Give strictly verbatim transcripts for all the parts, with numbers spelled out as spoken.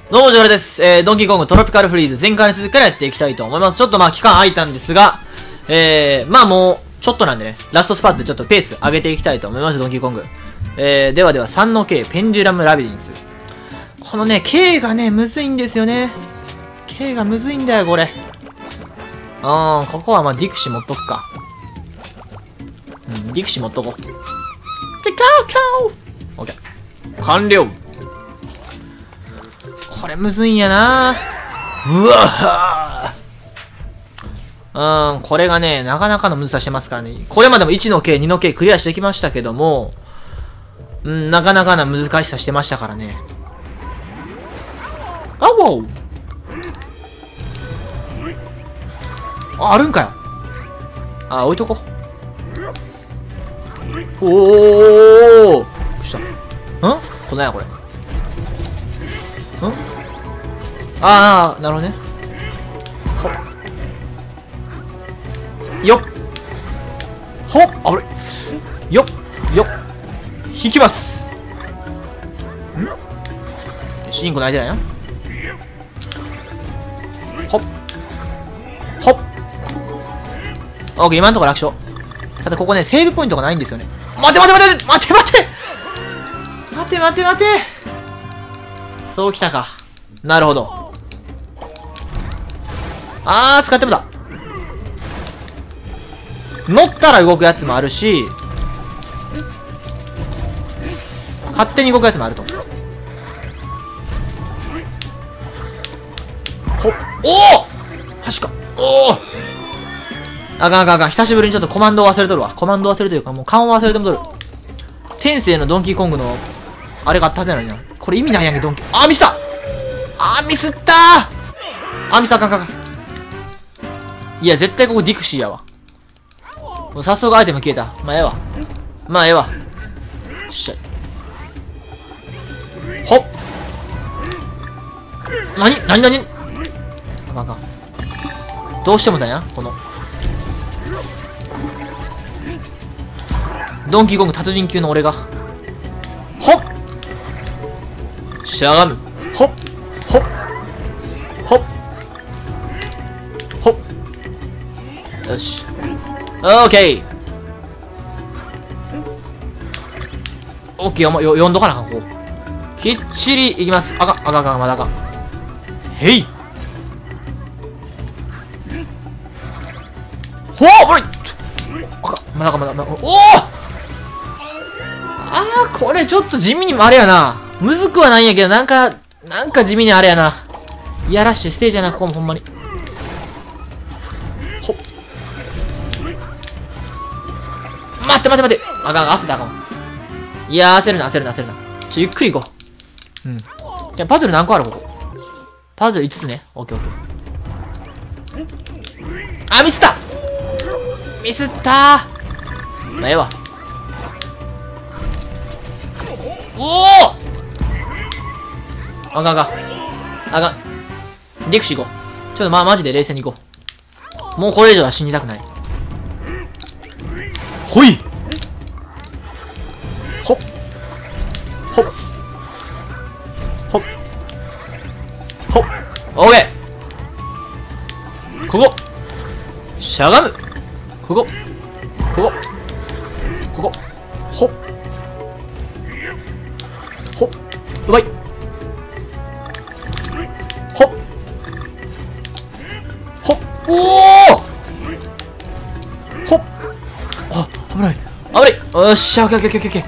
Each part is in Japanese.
どうも、ジョレです。えー、ドンキーコングトロピカルフリーズ前回の続きからやっていきたいと思います。ちょっとまあ期間空いたんですが、えー、まあもう、ちょっとなんでね、ラストスパートでちょっとペース上げていきたいと思います、ドンキーコング。えー、ではではさんの K、ペンデュラムラビリンス。このね、K がね、むずいんですよね。K がむずいんだよ、これ。うーん、ここはまあディクシ持っとくか。うん、ディクシ持っとこう。で、カウカウオッケー。完了。これむずいんやな。うわぁ。うん、これがね、なかなかのむずさしてますからね。これまでもいちの K、にの K クリアしてきましたけども、うん、なかなかな難しさしてましたからね。あわあ、あるんかよ。あ、置いとこ。おーおーおー、どうしたんこのやこれ。んああ、なるほどね。ほっ。よっ。ほっ。あれ。よっ。よっ。引きます。んよし、インコ泣いてないな。ほっ。ほっ。オッケー、今のところ楽勝。ただここね、セーブポイントがないんですよね。待て待て待て待て待て待て待て待てそうきたか。なるほど。あー、使ってもだ。乗ったら動くやつもあるし、勝手に動くやつもあると。ほっ、おお確か。おおあかんあかんあかん。久しぶりにちょっとコマンドを忘れとるわ。コマンド忘れというか、もう勘を忘れてもとる。天性のドンキーコングの、あれがあったはずやのにな。これ意味ないやんけ、ドンキー。あー、ミスったあー、ミスったーあー、ミスったあかんあかんあかん。いや、絶対ここディクシーやわ。もう早速アイテム消えた。まあ、ええわ。まあ、ええわ。よっしゃ。ほっ。なになになにあかんあかん。どうしてもだやこの。ドンキーコング達人級の俺が。ほっしゃがむ。ほっほっほっほっよし。オーケーオッケー、よ、読んどかなあかん、ここ。きっちりいきます。あかん、あかん、あかん、まだあかん。へいほーおいあかん、まだあかん、まだあかん。おおあー、これちょっと地味にもあれやな。むずくはないんやけど、なんか、なんか地味にあれやな。いやらしいステージやな、ここもほんまに。ほっ。待って待って待って。あかん、焦ったあかん。いやー、焦るな、焦るな、焦るな。ちょ、ゆっくり行こう。うん。じゃあ、パズル何個あるここ。パズルいつつね。オッケーオッケー。あ、ミスったミスったー。まあ、ええわ。おおあかんあかん。あかん。ディクシー行こう。ちょっとまあマジで冷静に行こう。もうこれ以上は信じたくない。ほいほっほっほっほっオーケーここしゃがむここここここほっほっうまいほっほっおおほっあ危ない危ないよっしゃオッケーオッケーオッケーオッケー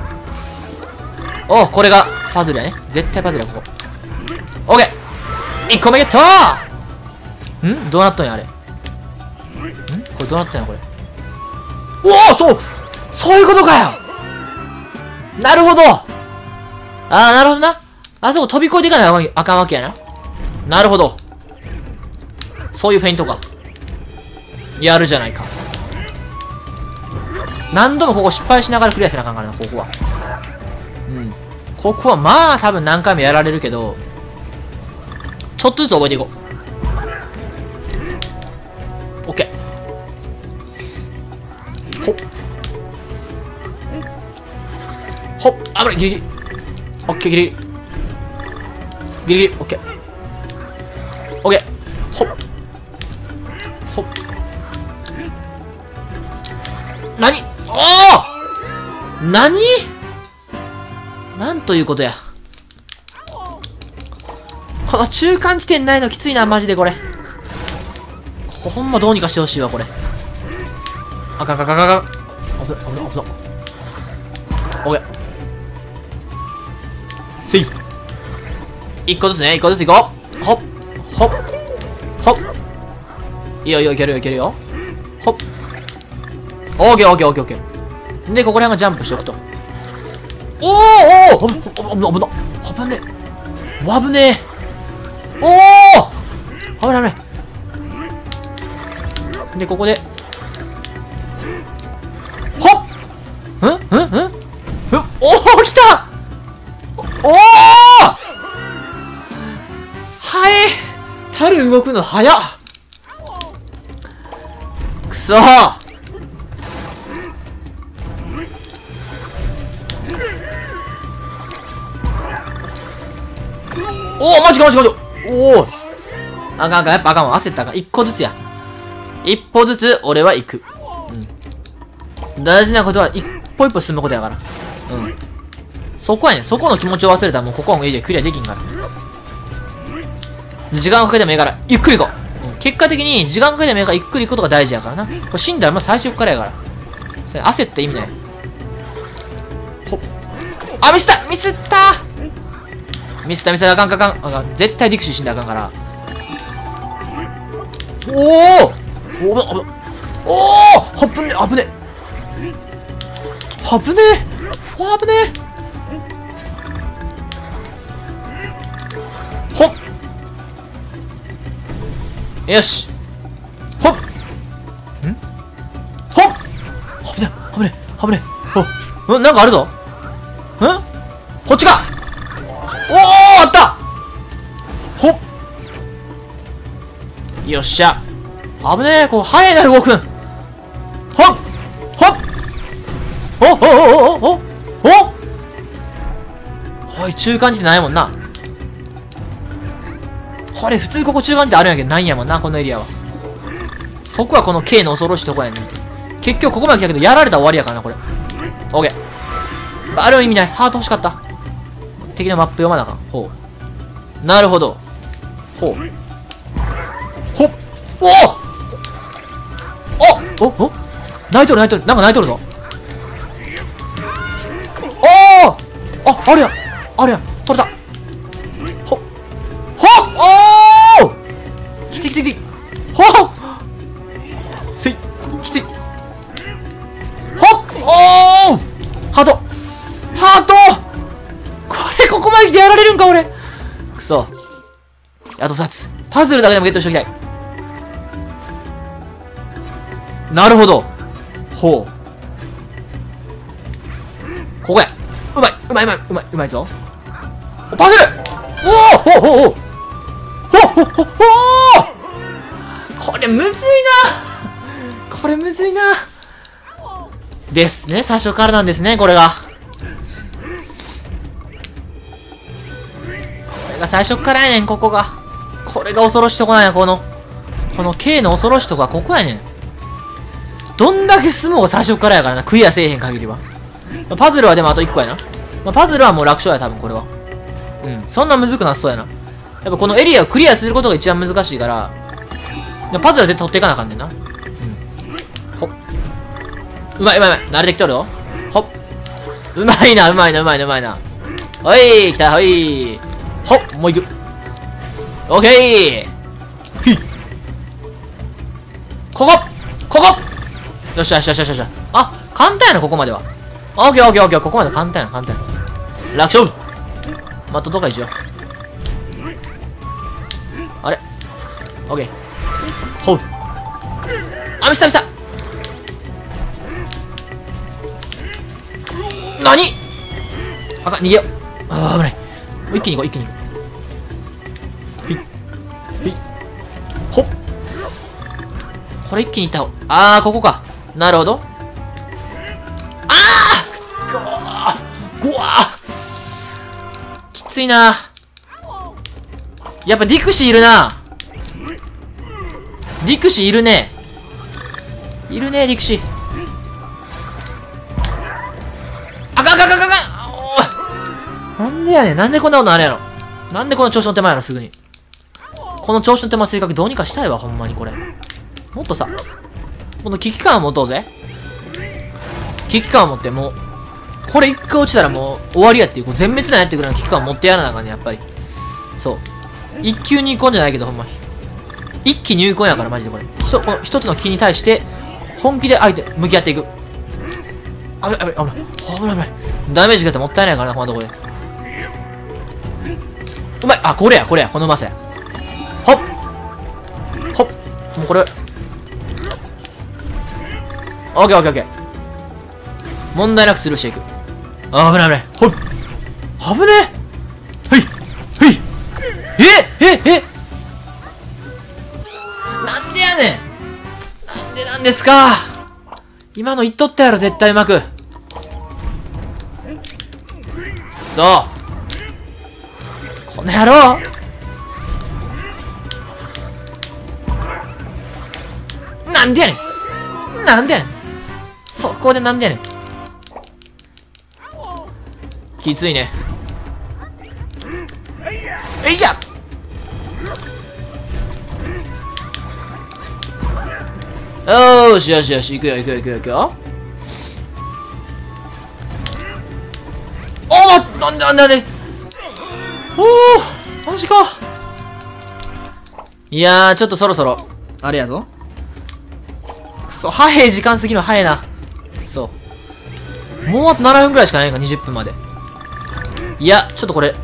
おおこれがパズルやね絶対パズルやここオッケーいっこめゲットんどうなっとんやあれんこれどうなったんやこれおおそうそういうことかよなるほどああ、なるほどな。あそこ飛び越えていかないとあかんわけやな。なるほど。そういうフェイントか。やるじゃないか。何度もここ失敗しながらクリアせなあかんからな、ここは。うん。ここはまあ多分何回もやられるけど、ちょっとずつ覚えていこう。オッケー。ほっ。ほっ。危ない、ギリギリ。オッケー、ギリギリ。 ギリギリ、オッケー。オッケー。ほっ。ほっ。なにおおなになんということや。この中間地点ないのきついな、マジでこれ。ここほんまどうにかしてほしいわ、これ。あかんかんかんかんかん。危ない、危ない、危ない。オッケー。せい。一個ずつね、一個ずついこう。ほっ、ほっ、ほっ。いいよいいよ、いけるよいけるよ。ほっ。オーケーオーケーオーケーオーケー。で、ここら辺がジャンプしておくと。おーおー危な、危な、危な。危ねえ。危ねえ。おお危ない危ない。で、ここで。ほっんんんんおお来たおおはえ樽動くの早っくそーおおマジかマジかマジかおおあかんあかんやっぱあかんわ焦ったあかん一個ずつや一歩ずつ俺は行くうん大事なことは一歩一歩進むことやからうんそこやねんそこの気持ちを忘れたらもうここのエリアクリアできんから時間かけてもいいからゆっくり行こう、うん、結果的に時間かけてもいいからゆっくり行くことが大事やからなこれ死んだらまず最初からやからそれ焦って意味ないほっあミスったミスったミスったミスったあかんあかんあかん絶対ディクシー死んだらあかんからおおおおおお危ね危ね危ね危ねほっよしほっんほっ危ね危ね危ねほっんなんかあるぞんこっちかおおあったほっよっしゃ危ねえこう早いな動くんほっほっおおおおおおおい中間地点ないもんなこれ普通ここ中間地点あるんやけどないんやもんなこのエリアはそこはこの K の恐ろしいとこやねん結局ここまで来たけどやられたら終わりやからなこれオッケーあれは意味ないハート欲しかった敵のマップ読まなあかんほうなるほどほうほっおおおお泣いとる泣いとるなんか泣いとるぞおおああれやあれや取れたほっほっおお来て来て来てほっせい来てほっおおハートハートこれここまで来てやられるんか俺くそあとふたつパズルだけでもゲットしておきたいなるほどほうここやうまいうまいうまいうまいうまいぞパズルおおほうほうほうほうほうほうこれむずいなこれむずいなですね最初からなんですねこれがこれが最初からやねんここがこれが恐ろしいとこなんやこのこの K の恐ろしいとこはここやねんどんだけ進もうが最初からやからなクリアせえへん限りはパズルはでもあといっこやな、まあ、パズルはもう楽勝や多分これはうんそんなむずくなさそうやなやっぱこのエリアをクリアすることが一番難しいからパズルで取っていかなあかんねんなうんほっうまいうまいうまい慣れてきとるよほっうまいなうまいなうまいなうまいなおい来たほいほっもういくオッケーひっここここよっしゃよっしゃよっしゃよっしゃあ簡単やなここまではオッケーオッケーオッケーここまで簡単や簡単や楽勝まあ、とどか一応あれオッケーほうあミスったミスった何あかん逃げようあー危ない一気に行こう一気に行こうひっひっほっこれ一気にいった方あーここかなるほどあーごわーきついなやっぱディクシーいるな。ディクシーいるね。いるね、ディクシー。あかんあかんあかんあかん。おい。なんでやねん。なんでこんなことあれやろ。なんでこの調子の手前やろ、すぐに。この調子の手前性格どうにかしたいわ、ほんまにこれ。もっとさ、この危機感を持とうぜ。危機感を持って、もう、これ一回落ちたらもう終わりやっていう、こう全滅なんやってくるような危機感を持ってやらなあかんね、やっぱり。そう。一級入魂じゃないけど、ほんまに。一気入魂やから、マジでこれ。ひと、この一つの気に対して、本気で相手、向き合っていく。危ない、危ない、危ない。危ない、危ない。ダメージがってもったいないからな、このとこで。うまい。あ、これや、これや、このうまさや。ほっほっもうこれ。オッケーオッケーオッケー。問題なくスルーしていく。あ、危ない危ない。ほっ危ねえ。はいはい。えええなんでやねん。なんでなんですか。今の言っとったやろ、絶対うまく。そう。この野郎。なんでやねん。なんでやねん。そこでなんでやねん。きついね。えいや。よーしよしよし、行くよ行くよ行くよ行くよ。おー、なんでなんでなんで。おー、マジか。いやー、ちょっとそろそろあれやぞ。くそ、早い、時間過ぎるの早いな。そう、もうあとななふんぐらいしかないんか、にじゅっぷんまで。いや、ちょっとこれ、うん、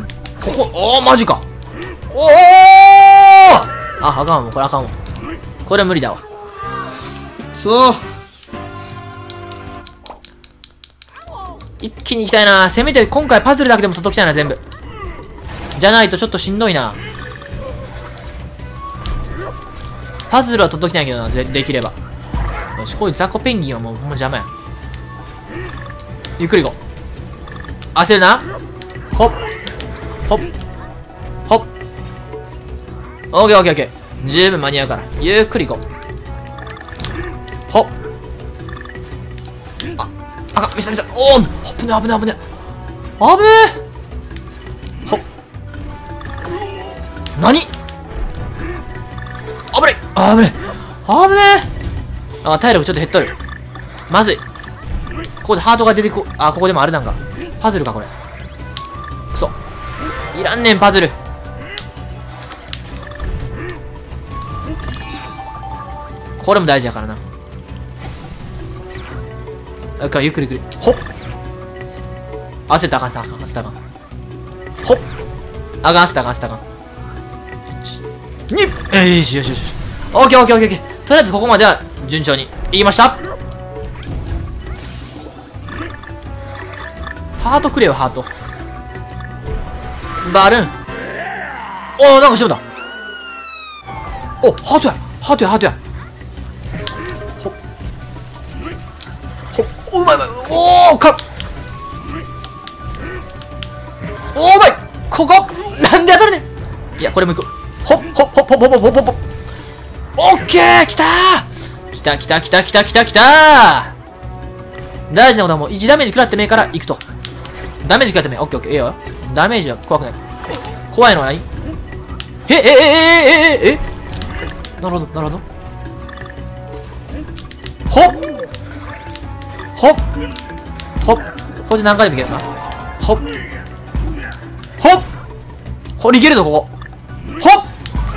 ここ、おー、マジか。おー、あ、あかんわ、もうこれあかんわ。これは無理だわ。そう、一気に行きたいな。せめて今回パズルだけでも届きたいな、全部。じゃないとちょっとしんどいな。パズルは届きないけどな、で、できれば。よし、こういう雑魚ペンギンはもうほんま邪魔や。ゆっくり行こう。焦るな。ほっほっほっ。オッケーオッケーオッケー。十分間に合うからゆっくり行こう。ほっ。あ、あかん、見せた見せた。おお、危ね危ね危ね危ねえ。ほっ。何、危ない、あ、危ねえ危ねえ。あ、体力ちょっと減っとる。まずい。ここでハートが出てこ、あ、ここでもあれなんかパズルかこれ。くそ、いらんねんパズル。これも大事やからな。あかん、ゆっくりゆっくり。ほっ。焦ったらあかん、焦ったらあかん。ほっ。あかん、焦ったらあかん、焦ったらあかん。に、えいし、よしよしよし。オッケーオッケーオッケーオッケー。とりあえずここまでは順調にいきました。ハートくれよ、ハート。バルーン。おお、なんかしてもだ。お、ハートや、ハートや、ハートや。ほっほっ、お、うまいうまい。おお、かお、うまい。ここなんで当たるねん。いや、これもいく。ほっほっほっほっほっほっほっほっほっ。オッケー、きたー、きたきたきたきたきたきたー。大事なことはもういちダメージ食らってめえから行くと。ダメージ食らってめえ。オッケーオッケー、ええよ。ダメージは怖くない。怖いのは何。ええええええええ、なるほどなるほど。ほっほっほっ。これで何回でもいけるな。ほっほっ。これいけるぞ、ここ。ほっ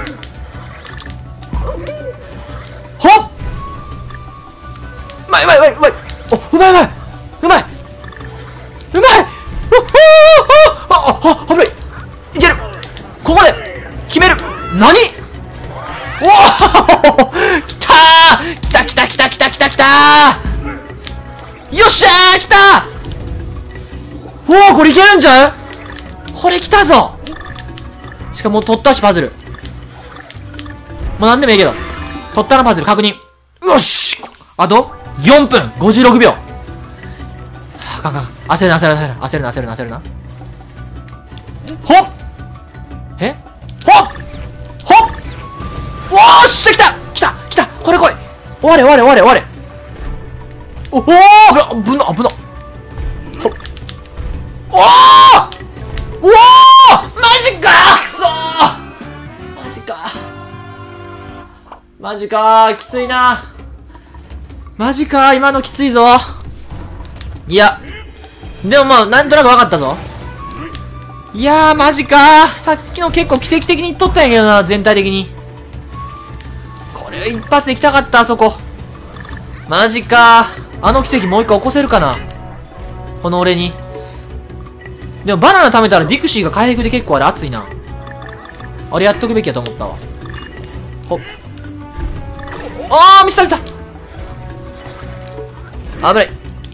ほっ。うまいうまいうまいうまい。お、うまいうまいうまいうまい。おおお、ああ、危ない。いける。ここで決める。何。おお、きたー、きたきたきたきたきたきたー。よっしゃー、きたー。おお、これいけるんちゃう。これきたぞ。しかも取ったし、パズルもう何でもいいけど取ったな、パズル確認。よし、あとよんぷんごじゅうろくびょう。あかんかん、焦るな焦るな焦るな焦るな焦るな焦るな。ほっ。え、 終われ終われ終われ終われ。おおーぶな、危な。ほっ。おーおーマジかーくそーマジかマジかーきついなマジかー今のきついぞ。いや、でもまあ、なんとなく分かったぞ。いやー、マジかーさっきの結構奇跡的にいっとったんやけどな、全体的に。これ一発で行きたかった、あそこ。マジかー。あの奇跡もう一回起こせるかなこの俺に。でもバナナ貯めたらディクシーが回復で結構あれ熱いな。あれやっとくべきやと思ったわ。ほっ。あーミスったミスった。危ない。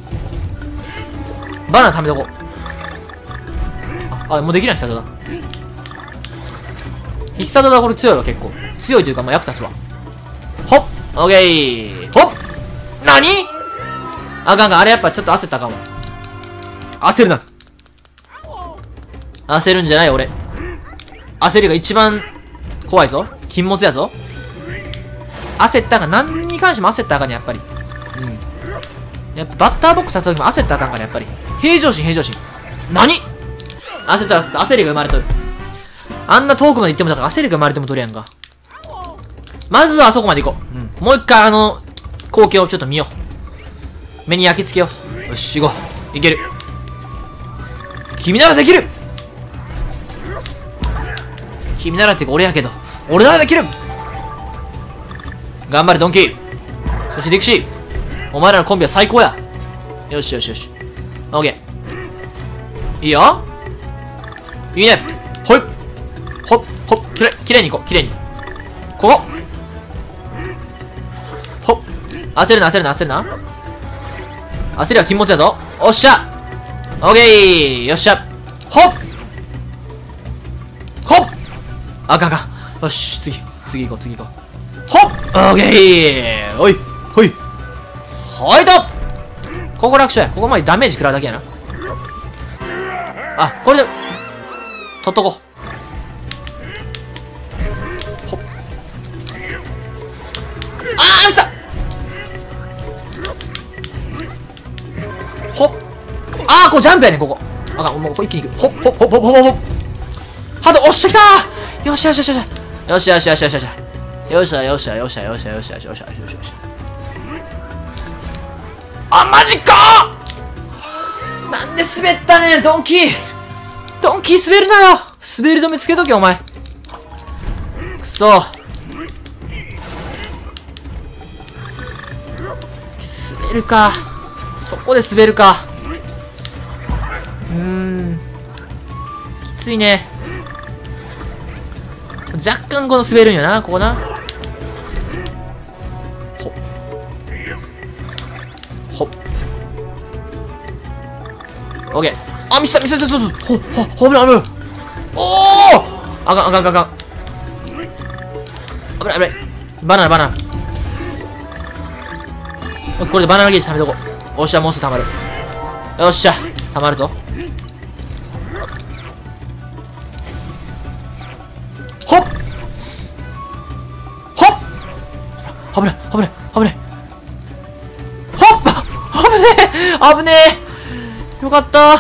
バナナ貯めとこう。あ、あもうできない必殺だ。必殺だこれ強いわ結構。強いというかまあ役立つわ。ほっオッケーほっなにあかんかん、あれやっぱちょっと焦ったかも。焦るな。焦るんじゃない俺。焦りが一番怖いぞ。禁物やぞ。焦ったか、何に関しても焦ったらあかんねやっぱり。うん。やっぱバッターボックス立った時も焦ったらあかんからやっぱり。平常心平常心。何焦ったら焦った焦りが生まれとる。あんな遠くまで行ってもだから焦りが生まれてもとるやんか。まずはあそこまで行こう。うん。もう一回あの光景をちょっと見よう。目に焼き付けよう。よし、行こう。いける。君ならできる君ならってか俺やけど。俺ならできる頑張れ、ドンキー。そしてディクシー。お前らのコンビは最高や。よしよしよし。オッケー。いいよ。いいね。ほい。ほっ、ほっ、きれい、きれいに行こう。きれいに。ここ。ほっ。焦るな、焦るな、焦るな。焦りは禁物やぞ。おっしゃオッケーよっしゃほっほっあかんかん。よし、次。次行こう、次行こう。ほっオッケーおいほいほいとここ楽勝や。ここまでダメージ食らうだけやな。あ、これで、取っとこう。ほっあー、ミスったほっあー、こうジャンプやねん、ここ。あかん、もう一気にいく。ほっほっほっほっほっほっハード、おっしゃ、きたーよっしゃよっしゃよっしゃよっしゃよっしゃよっしゃよっしゃよっしゃよっしゃよっしゃよっしゃよっしゃよっしゃよっしゃよっしゃよっしゃよっしゃよっしゃよっしゃあ、マジかーなんで滑ったねん、ドンキードンキー滑るなよ滑り止めつけとけ、お前。くそ滑るかそこで滑るか。うーんきついね。若干この滑るんやな、ここな。ほっほっオッケー。あ、ミスったミスったちょっとほっほっ危ない危ない。おおあかんあかんあかんあかん。危ない危ない。バナナバナナ。これでバナナゲージ貯めとこう。おっしゃ、もうすぐ溜まる。よっしゃ、溜まるぞ。ほっほっ危ない危ない危ないほっ危ねえ危ねえよかった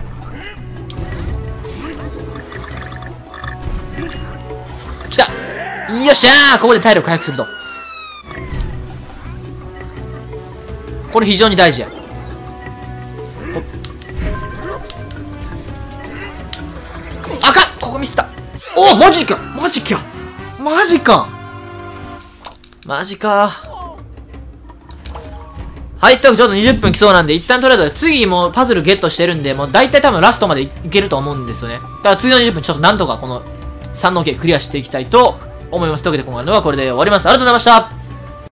来たよっしゃーここで体力回復すると。これ非常に大事や。あかんここミスった。おおマジかマジかマジかマジかはい、というわけでちょっとにじゅっぷん来そうなんで、一旦とりあえず次もうパズルゲットしてるんで、もう大体多分ラストまでいけると思うんですよね。だから次のにじゅっぷんちょっとなんとかこのさんの計クリアしていきたいと思います。というわけで今回の動画はこれで終わります。ありがとうございました。